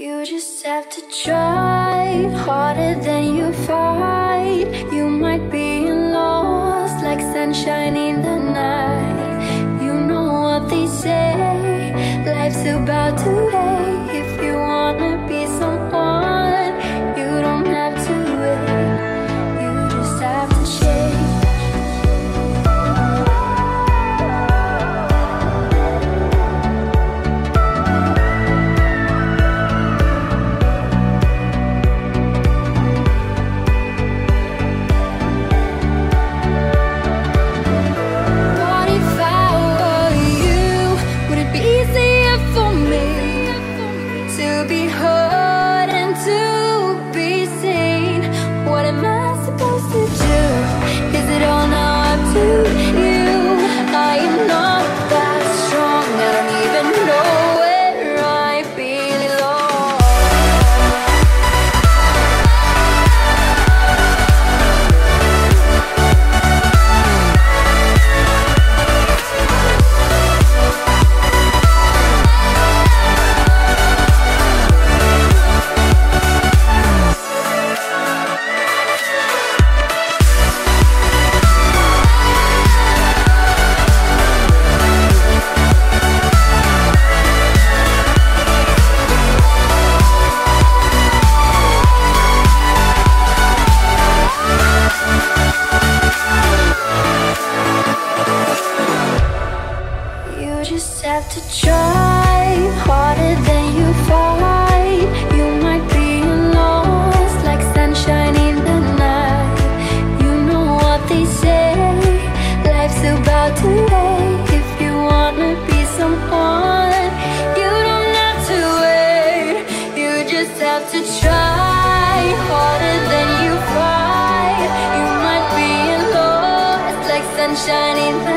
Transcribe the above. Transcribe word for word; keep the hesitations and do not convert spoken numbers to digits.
You just have to try harder than you fight. You might be lost like sunshine in the night. You know what they say, life's about today. If you wanna be someone, you don't have to wait. You just have to change. Have to try harder than you fight. You might be lost like sunshine in the night. You know what they say, life's about today. If you wanna be someone, you don't have to wait. You just have to try harder than you fight. You might be lost like sunshine in the night.